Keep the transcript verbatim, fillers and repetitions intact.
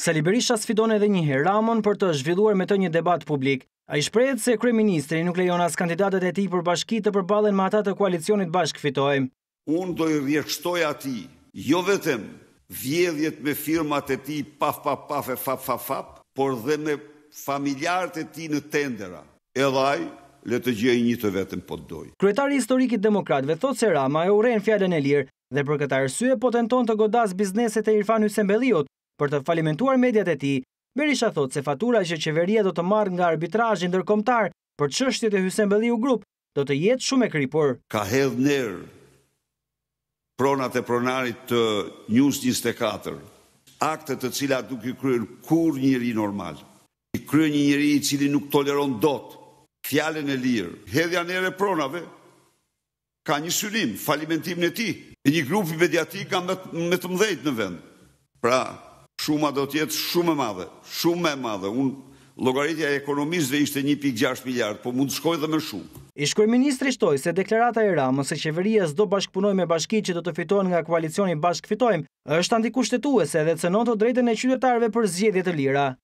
Sali Berisha sfidon edhe një herë Ramon për të zhvilluar me të një debat publik. Ai shprehet se kryeministri nuk lejon as kandidatët e tij për bashki të përballen me ata të koalicionit Bashk Fitojmë. Unë do i rrjedhtoj atij, jo vetëm vjedhjet me firmat e tij paf paf paf e fap fap fap, por dhe me familjarët e tij në tendera. Edhe ai le të gjej një të vetëm po të doj. Kryetari historik i Demokratëve thotë se Rama e urren fjalën e lirë dhe për këtë arsye po tenton të godas bizneset e Irfan Hysembelliut për të falimentuar mediat e tij. Berisha thotë se fatura që qeveria do të marrë nga arbitrazhi ndërkombëtar për çështjet e Hysembelliu Group do të jetë shumë e kripur. Ka hedhë ner pronat e pronarit të News njëzet e katër, akte të cilat nuk i kryen kur njëri normal. I kryen një njëri i cili nuk toleron dot fjalën e lirë. Hedhja ner e pronave ka një synim, falimentimin e tij. E një grupi mediatik ka me të mëdhejt në vend. Pra, shuma do të jetë shumë e madhe, shumë e madhe. Unë llogaritja e ekonomistëve ishte një pikë gjashtë miliard, po mund të shkojë edhe më shumë. Ish kryeministri shtoi se deklarata e Ramës se qeveria s'do bashkëpunojë me bashkitë që do të fitojnë nga koalicioni Bashk Fitojmë është antikushtetuese dhe cënon të drejtën e qytetarëve për zgjedhje të lira.